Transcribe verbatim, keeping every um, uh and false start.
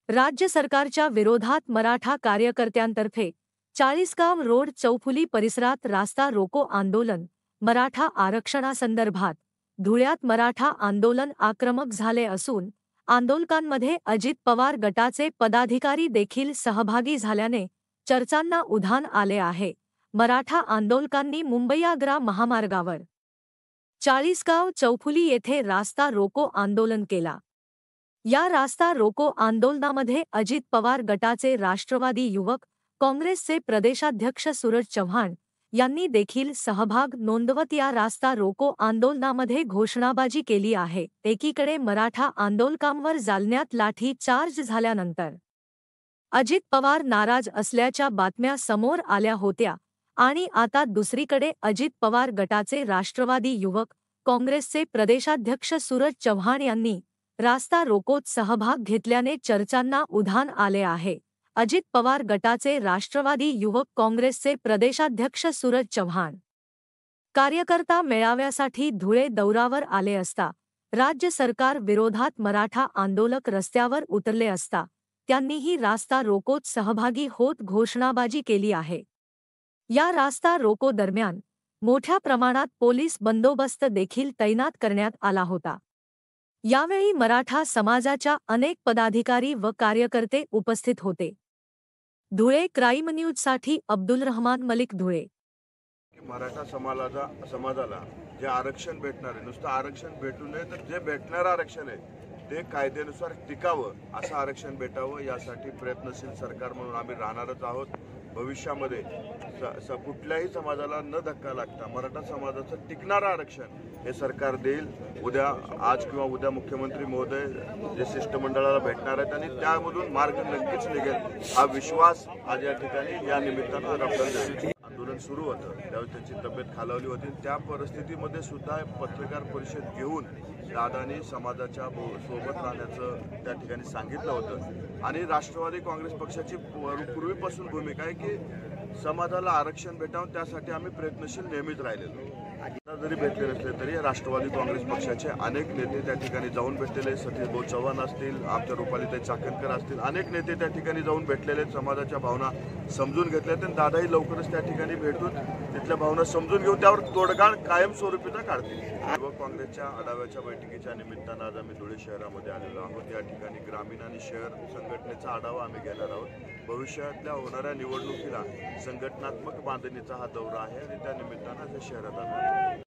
राज्य सरकारच्या विरोधात मराठा कार्यकर्त्यांतर्फे चाळीसगाव रोड चौफुली परिसरात रास्ता रोको आंदोलन. मराठा आरक्षणासंदर्भात धुळ्यात मराठा आंदोलन आक्रमक झाले असून आंदोलकांमध्ये अजित पवार गटाचे पदाधिकारी देखील सहभागी झाल्याने चर्चांना उधाण आले आहे. मराठा आंदोलकांनी मुंबई-आग्रा महामार्गावर चाळीसगाव चौफुली येथे रास्ता रोको आंदोलन केला. या रास्ता रोको आंदोलनामध्ये अजित पवार गटाचे राष्ट्रवादी युवक काँग्रेसचे प्रदेशाध्यक्ष सूरज चव्हाण यांनी देखील सहभाग नोंदवत या रास्ता रोको आंदोलनामध्ये घोषणाबाजी केली आहे. एकीकडे मराठा आंदोलकांवर जालन्यात लाठी चार्ज झाल्यानंतर अजित पवार नाराज असल्याच्या बातम्या समोर आल्या होत्या आणि आता दुसरीकडे अजित पवार गटाचे राष्ट्रवादी युवक काँग्रेसचे प्रदेशाध्यक्ष सूरज चव्हाण यांनी रास्ता रोकोत सहभाग घेतल्याने चर्चांना उधाण आले आहे. अजित पवार गटाचे राष्ट्रवादी युवक काँग्रेसचे प्रदेशाध्यक्ष सूरज चव्हाण कार्यकर्ता मेळाव्यासाठी धुळे दौऱ्यावर आले असता राज्य सरकार विरोधात मराठा आंदोलक रस्त्यावर उतरले असता त्यांनीही रास्ता रोकोत सहभागी होत घोषणाबाजी केली आहे. या रास्ता रोको दरम्यान मोठ्या प्रमाणात पोलीस बंदोबस्त देखील तैनात करण्यात आला होता. यावेळी मराठा समाजाच्या अनेक पदाधिकारी व कार्यकर्ते उपस्थित होते. धुळे क्राईम न्यूजसाठी अब्दुल रहमान मलिक, धुळे. मराठा समाजाला समाजाला जे आरक्षण भेटणार आहे, नुसतं आरक्षण भेटू नये तर जे भेटणारं आरक्षण आहे ते कायद्यानुसार टिकावं, असं आरक्षण भेटावं यासाठी प्रयत्नशील सरकार म्हणून आम्ही राहणारच आहोत. भविष्यामध्ये स कुठल्याही समाजाला न धक्का लागता मराठा समाजाचं टिकणारं आरक्षण हे सरकार देईल. उद्या आज किंवा उद्या मुख्यमंत्री महोदय जे शिष्टमंडळाला भेटणार आहेत आणि त्यामधून मार्ग नक्कीच निघेल हा विश्वास आज या ठिकाणी या निमित्तानं आपल्याला आंदोलन सुरू होतं त्यावेळी त्यांची तब्येत खालावली होती. त्या परिस्थितीमध्ये सुद्धा पत्रकार परिषद घेऊन दादांनी समाजाच्या सोबत राहण्याचं त्या ठिकाणी सांगितलं होतं. आणि राष्ट्रवादी काँग्रेस पक्षाची पूर्वीपासून भूमिका आहे की समाजाला आरक्षण भेटावं त्यासाठी आम्ही प्रयत्नशील नेहमीच राहिलेलो. आता जरी भेटले नसले तरी राष्ट्रवादी काँग्रेस पक्षाचे अनेक नेते त्या ठिकाणी जाऊन भेटलेले, सतीश भाऊ चव्हाण असतील, आमच्या रुपालीताई चाकणकर असतील, अनेक नेते त्या ठिकाणी जाऊन भेटलेले, समाजाच्या भावना समजून घेतल्या. आणि दादाही लवकरच त्या ठिकाणी भेटून तिथल्या भावना समजून घेऊन त्यावर तोडगा कायमस्वरूपीचा काढतील. युवक काँग्रेसच्या आढाव्याच्या बैठकीच्या निमित्तानं आज आम्ही धुळे शहरामध्ये आलेलो आहोत. या ठिकाणी ग्रामीण आणि शहर संघटनेचा आढावा आम्ही घेणार आहोत. भविष्यातल्या होणाऱ्या निवडणुकीला संघटनात्मक बांधणीचा हा दौरा आहे आणि त्या निमित्तानं शहरात आलो.